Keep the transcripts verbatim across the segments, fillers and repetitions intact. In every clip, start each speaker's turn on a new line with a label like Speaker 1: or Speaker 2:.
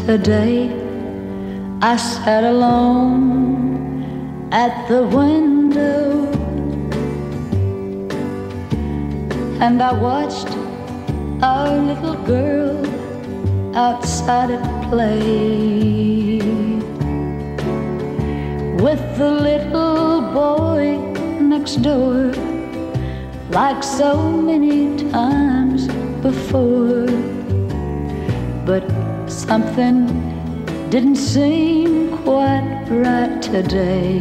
Speaker 1: Today I sat alone at the window and I watched our little girl outside at play with the little boy next door, like so many times before. But something didn't seem quite right today,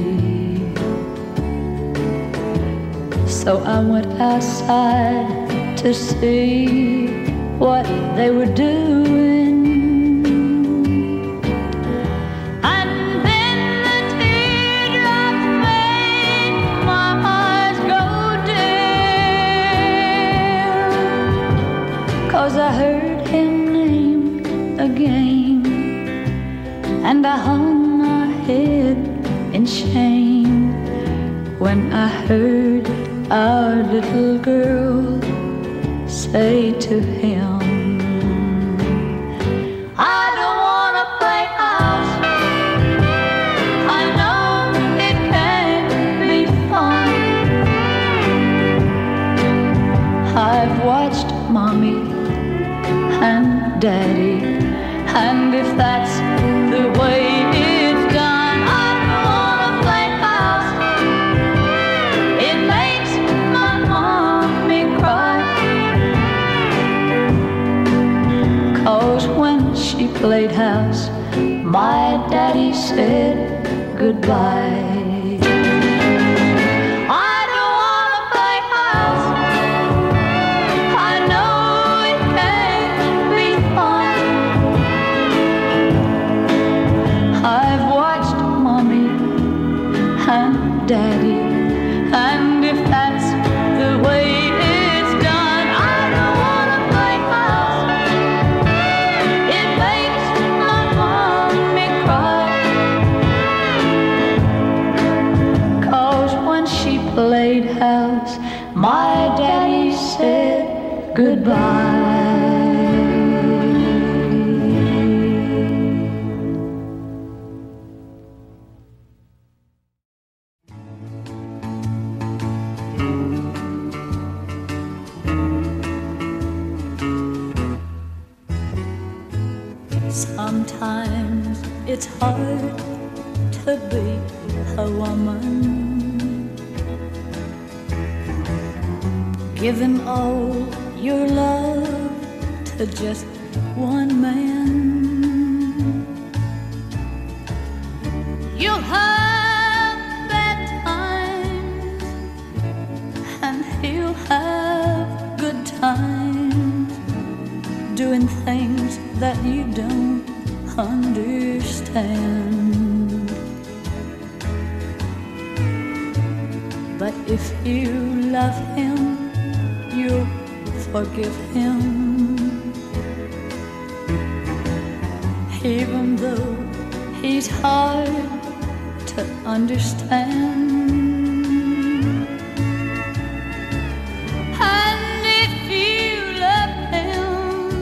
Speaker 1: so I went outside to see what they were doing. And then the teardrops made my eyes go dim, 'cause I heard him named again, and I hung my head in shame when I heard our little girl say to him, I don't wanna play house, I know it can't be fun. I've watched Mommy and Daddy, and if that's the way it's done, I don't wanna play house. It makes my mommy cry, 'cause when she played house, my daddy said goodbye. I don't wanna play house, I know it can't be fun. I've watched Mommy and Daddy, and if that's the way it's done, I don't wanna play house. It makes my mommy cry, 'cause when she played house, my daddy said goodbye. Sometimes it's hard to be a woman, giving all your love to just one man. You'll have bad times and he'll have good times, doing things that you don't understand. But if you love him, you'll forgive him, even though he's hard to understand. And if you love him,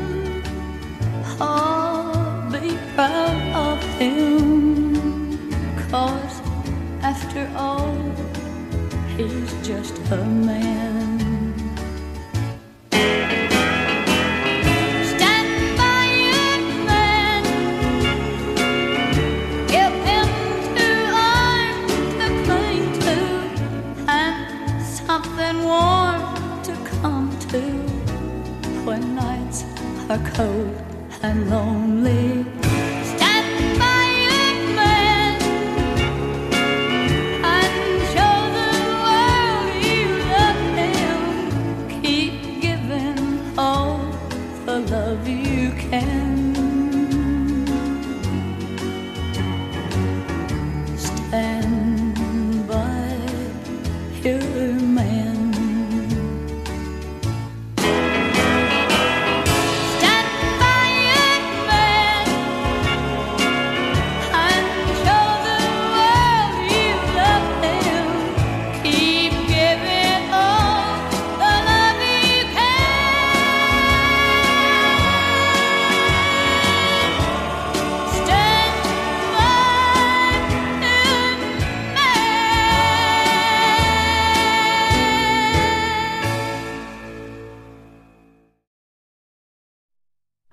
Speaker 1: oh, be proud of him, 'cause after all, he's just a man. Stand by your man, give him two arms to cling to, and something warm to come to when nights are cold and lonely. Stand by your man and show the world you love him. Keep giving all the love you can. Stand by your man. Stand by your man.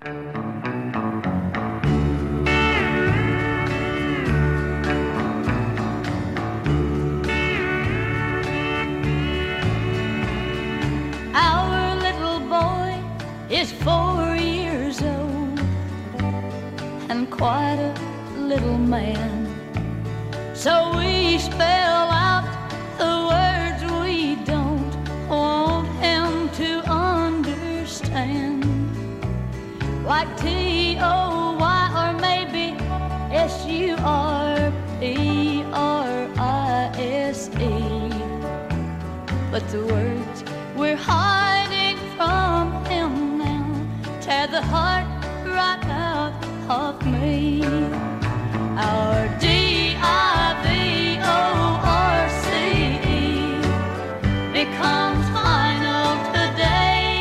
Speaker 1: Our little boy is four years old and quite a little man. So we spell out the words we don't want him to understand, like T O Y or maybe S U R P R I S E. But the words we're hiding from him now tear the heart right out of me. Our D I V O R C E becomes final today.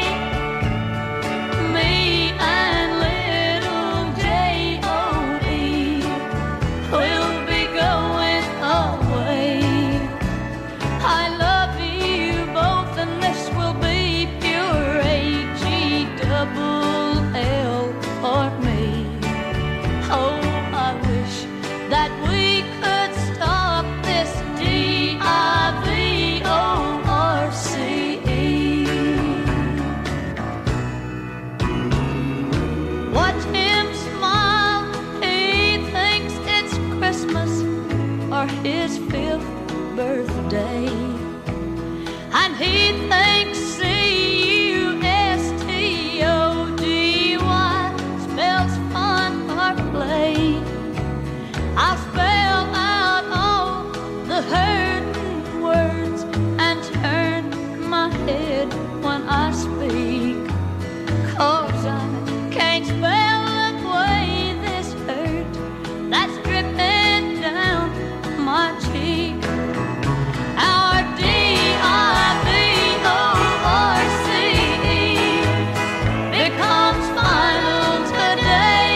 Speaker 1: Me and little J O E will be going away. I love you both and this will be pure A G double L for me. Oh, I wish that we could stop this D I V O R C E. Watch him smile, he thinks it's Christmas or his fifth birthday, and he thinks C U S T O D Y spells fun or play. I'll spell out all the hurting words and turn my head when I speak, 'cause I can't spell away this hurt that's dripping down my cheek. Our D I V O R C E becomes final today.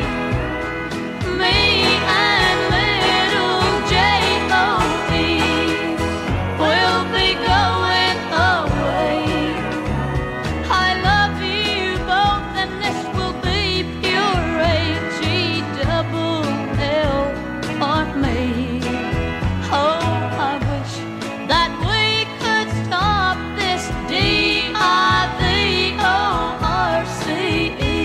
Speaker 1: Me and little J O E will be going away. I love you both and this will be pure A G double L for me. Oh, I wish that we could stop this D I V O R C E.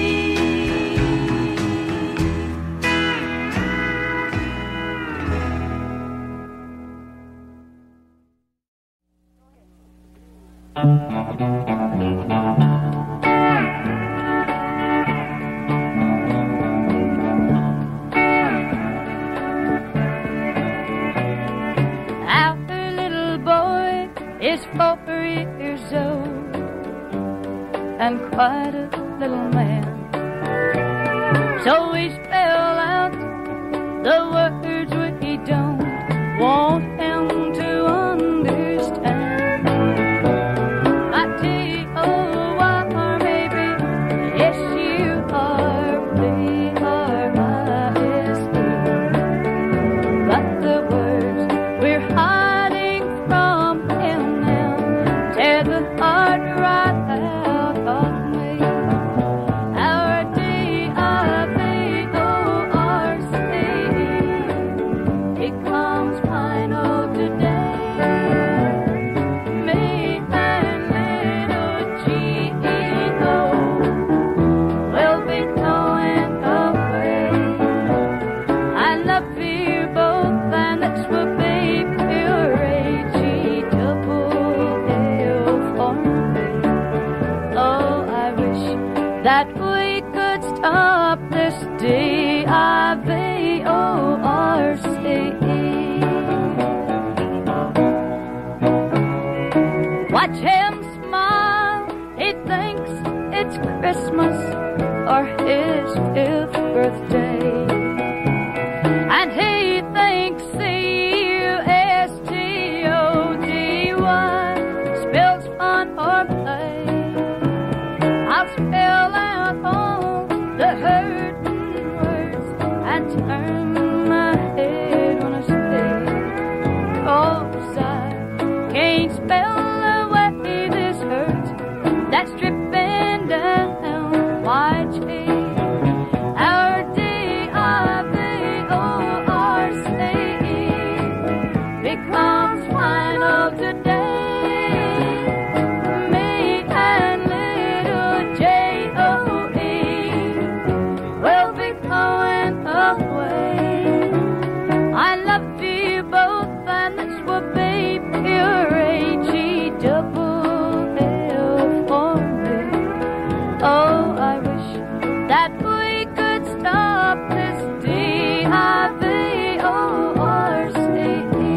Speaker 1: Our little boy is four years old and quite a little man. So we spell out the words we don't want him to understand, like T O Y or maybe S U R P R I S E. But the words we're hiding from him now tear the heart right out of me. Our D I V O R C becomes final today. Me and little G E O will be going away. I love you both and this will be pure A G double L for me. Oh, I wish that we could stop this D I V O R C E. Watch him smile, he thinks it's Christmas or his fifth birthday, and he thinks C U S T O D Y spells fun or play. I'll spell out all the hurting words and turn my head when I speak, 'cause I can't spell away this hurt that's dripping down my cheek. that we could stop this D I V O R C E.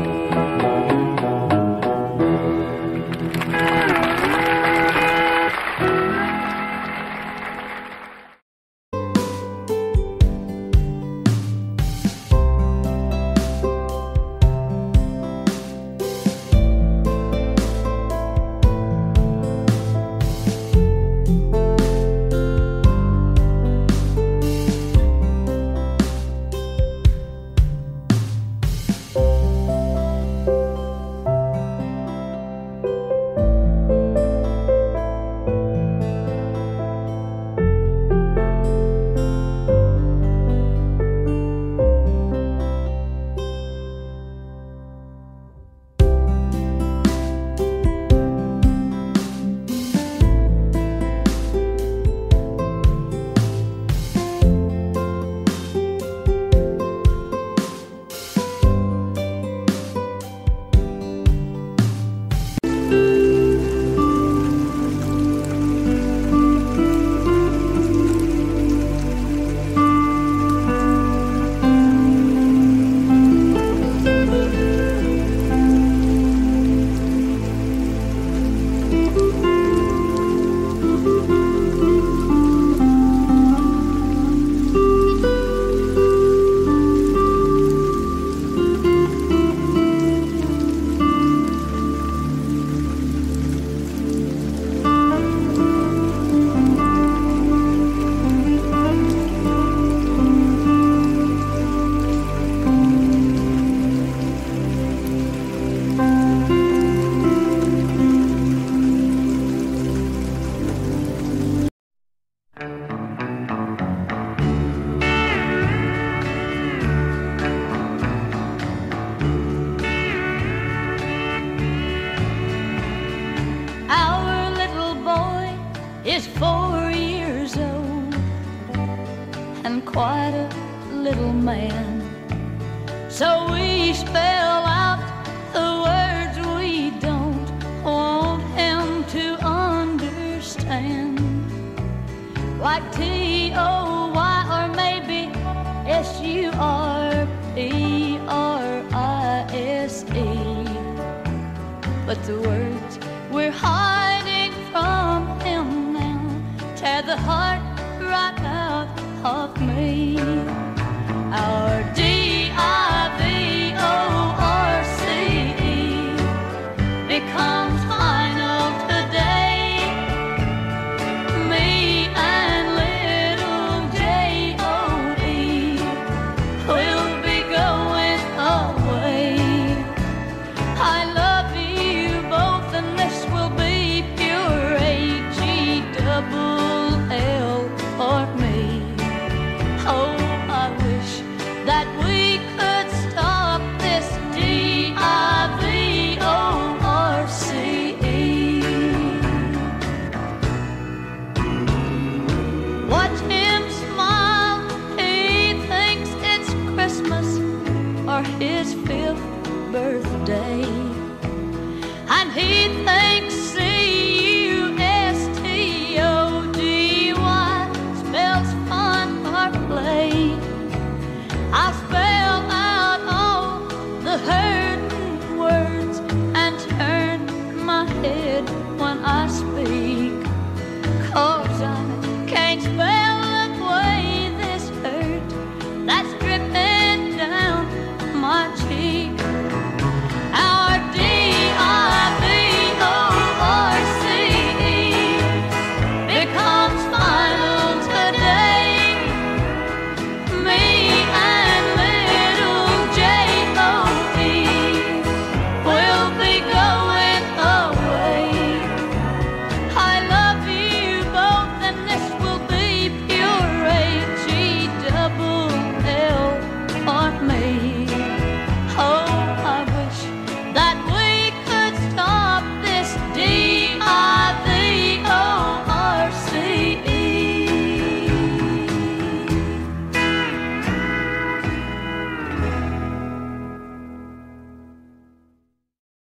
Speaker 2: Is four years old and quite a little man. So we spell out the words we don't want him to understand, like T O Y or maybe S U R P R I S E. But the words we're hiding from him now tear the heart right out of me. Our